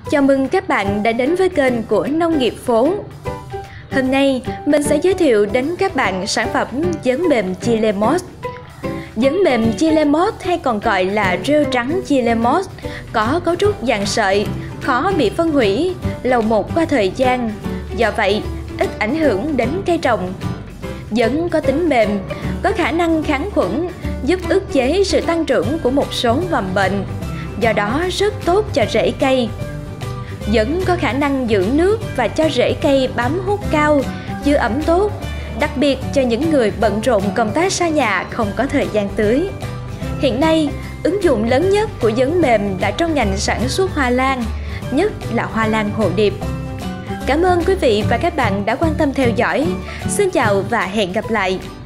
Chào mừng các bạn đã đến với kênh của Nông nghiệp phố. Hôm nay mình sẽ giới thiệu đến các bạn sản phẩm giấm mềm Chile Moss. Giấm mềm Chile Moss hay còn gọi là rêu trắng Chile Moss có cấu trúc dạng sợi, khó bị phân hủy, lâu mục qua thời gian, do vậy ít ảnh hưởng đến cây trồng. Giấm có tính mềm, có khả năng kháng khuẩn, giúp ức chế sự tăng trưởng của một số mầm bệnh, do đó rất tốt cho rễ cây. Giấm có khả năng giữ nước và cho rễ cây bám hút cao, giữ ẩm tốt, đặc biệt cho những người bận rộn công tác xa nhà không có thời gian tưới. Hiện nay, ứng dụng lớn nhất của giấm mềm đã trong ngành sản xuất hoa lan, nhất là hoa lan hồ điệp. Cảm ơn quý vị và các bạn đã quan tâm theo dõi. Xin chào và hẹn gặp lại!